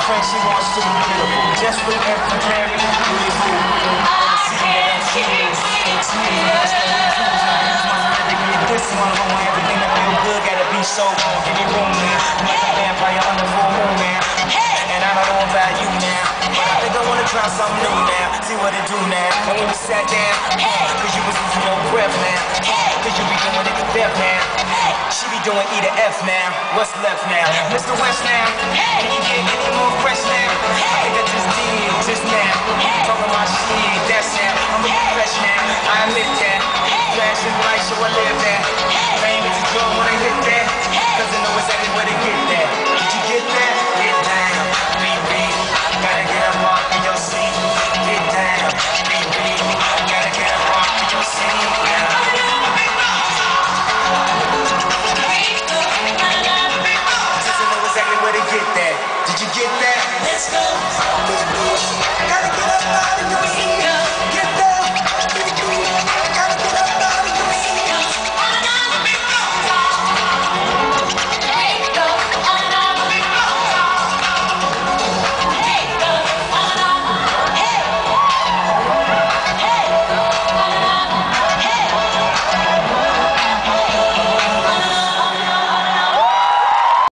friend, she wants to be beautiful. Just with every very beautiful. This one, I want everything to feel good, gotta be so on. Give me room, man. I'm like a vampire under full moon, man. And I don't know about you now, but I think I wanna try something new now. See what it do now. And when we sat down, cause you was losing your breath now. Cause you be doing it to death now. She be doing E to F now. What's left now? Mr. West now. Can you get any more fresh now? I think I just did, just now. Talking my shit, that's now. I'm a fresh now. I admit that. Flashing lights, so I live that. Fame is a drug when I hit